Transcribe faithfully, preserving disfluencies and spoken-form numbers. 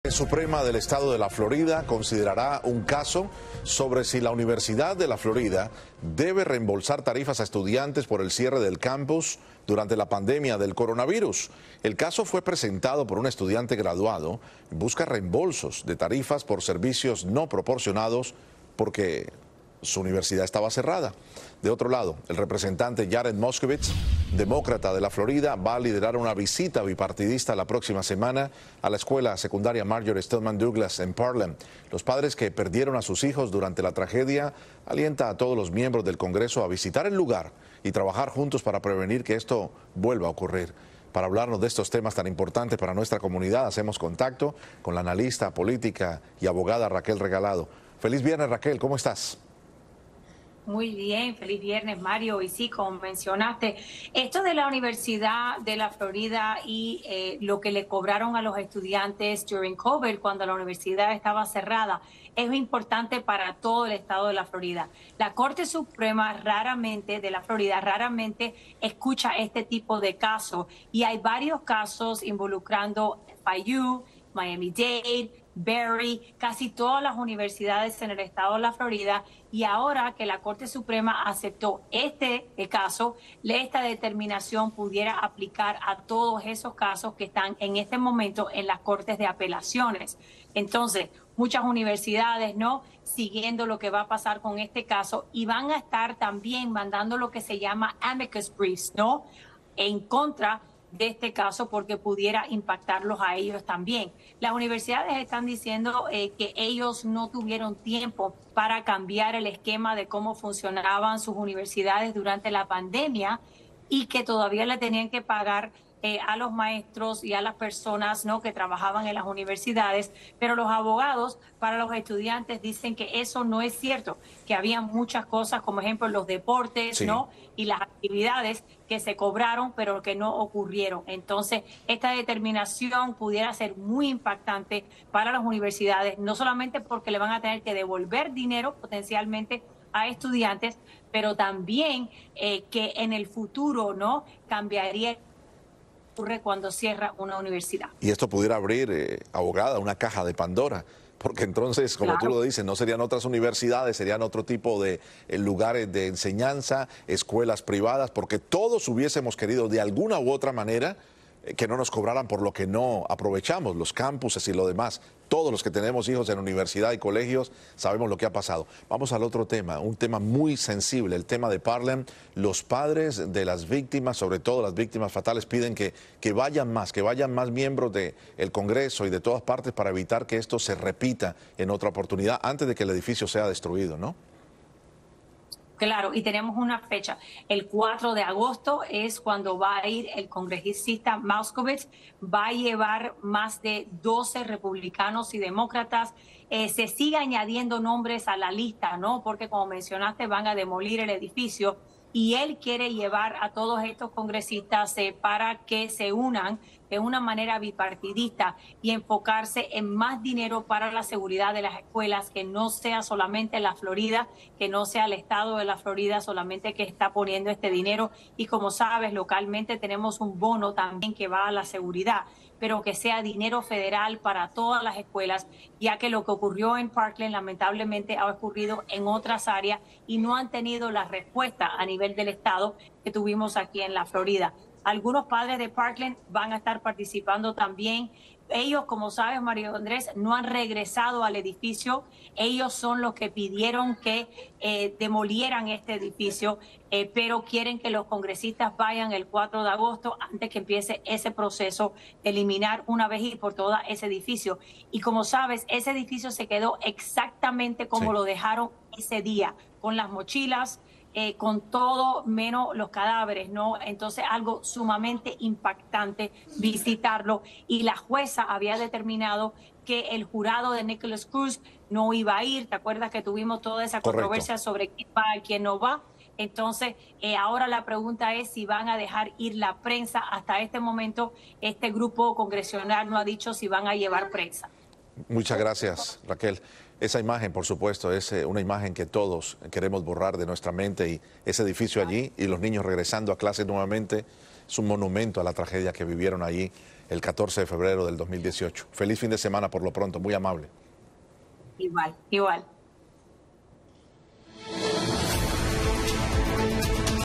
La Suprema del Estado de la Florida considerará un caso sobre si la Universidad de la Florida debe reembolsar tarifas a estudiantes por el cierre del campus durante la pandemia del coronavirus. El caso fue presentado por un estudiante graduado y busca reembolsos de tarifas por servicios no proporcionados porque su universidad estaba cerrada. De otro lado, el representante Jared Moskowitz, demócrata de la Florida, va a liderar una visita bipartidista la próxima semana a la escuela secundaria Marjory Stoneman Douglas en Parkland. Los padres que perdieron a sus hijos durante la tragedia alienta a todos los miembros del Congreso a visitar el lugar y trabajar juntos para prevenir que esto vuelva a ocurrir. Para hablarnos de estos temas tan importantes para nuestra comunidad, hacemos contacto con la analista política y abogada Raquel Regalado. Feliz viernes, Raquel, ¿cómo estás? Muy bien, feliz viernes, Mario. Y sí, como mencionaste, esto de la Universidad de la Florida y eh, lo que le cobraron a los estudiantes during COVID cuando la universidad estaba cerrada es importante para todo el estado de la Florida. La Corte Suprema raramente, de la Florida, raramente escucha este tipo de casos y hay varios casos involucrando F I U, Miami-Dade, Berry, casi todas las universidades en el estado de la Florida, y ahora que la Corte Suprema aceptó este caso, esta determinación pudiera aplicar a todos esos casos que están en este momento en las Cortes de Apelaciones. Entonces, muchas universidades, ¿no?, siguiendo lo que va a pasar con este caso, y van a estar también mandando lo que se llama amicus briefs, ¿no?, en contra de este caso porque pudiera impactarlos a ellos también. Las universidades están diciendo eh, que ellos no tuvieron tiempo para cambiar el esquema de cómo funcionaban sus universidades durante la pandemia y que todavía le tenían que pagar eh, a los maestros y a las personas, ¿no?, que trabajaban en las universidades, pero los abogados para los estudiantes dicen que eso no es cierto, que había muchas cosas, como ejemplo los deportes, sí, ¿no?, y las actividades que se cobraron pero que no ocurrieron. Entonces, esta determinación pudiera ser muy impactante para las universidades, no solamente porque le van a tener que devolver dinero potencialmente a estudiantes, pero también eh, que en el futuro, ¿no?, cambiaría ocurre cuando cierra una universidad. Y esto pudiera abrir, eh, abogada, una caja de Pandora, porque entonces, como claro, tú lo dices, no serían otras universidades, serían otro tipo de eh, lugares de enseñanza, escuelas privadas, porque todos hubiésemos querido de alguna u otra manera eh, que no nos cobraran por lo que no aprovechamos, los campuses y lo demás. Todos los que tenemos hijos en universidad y colegios sabemos lo que ha pasado. Vamos al otro tema, un tema muy sensible, el tema de Parkland. Los padres de las víctimas, sobre todo las víctimas fatales, piden que, que vayan más, que vayan más miembros del Congreso y de todas partes para evitar que esto se repita en otra oportunidad antes de que el edificio sea destruido, ¿no? Claro, y tenemos una fecha. El cuatro de agosto es cuando va a ir el congresista Moskowitz. Va a llevar más de doce republicanos y demócratas. Eh, se sigue añadiendo nombres a la lista, ¿no? Porque como mencionaste, van a demolir el edificio. Y él quiere llevar a todos estos congresistas eh, para que se unan de una manera bipartidista y enfocarse en más dinero para la seguridad de las escuelas, que no sea solamente la Florida, que no sea el estado de la Florida solamente que está poniendo este dinero. Y como sabes, localmente tenemos un bono también que va a la seguridad, pero que sea dinero federal para todas las escuelas, ya que lo que ocurrió en Parkland lamentablemente ha ocurrido en otras áreas y no han tenido la respuesta a nivel del estado que tuvimos aquí en la Florida. Algunos padres de Parkland van a estar participando también. Ellos, como sabes, Mario Andrés, no han regresado al edificio. Ellos son los que pidieron que eh, demolieran este edificio, eh, pero quieren que los congresistas vayan el cuatro de agosto antes que empiece ese proceso de eliminar una vez y por todas ese edificio. Y como sabes, ese edificio se quedó exactamente como sí. lo dejaron ese día, con las mochilas, Eh, con todo menos los cadáveres, ¿no? Entonces, algo sumamente impactante visitarlo. Y la jueza había determinado que el jurado de Nicholas Cruz no iba a ir. ¿Te acuerdas que tuvimos toda esa Correcto. controversia sobre quién va y quién no va? Entonces, eh, ahora la pregunta es si van a dejar ir la prensa. Hasta este momento, este grupo congresional no ha dicho si van a llevar prensa. Muchas gracias, Raquel. Esa imagen, por supuesto, es una imagen que todos queremos borrar de nuestra mente, y ese edificio allí y los niños regresando a clase nuevamente es un monumento a la tragedia que vivieron allí el catorce de febrero del dos mil dieciocho. Feliz fin de semana por lo pronto, muy amable. Igual, igual.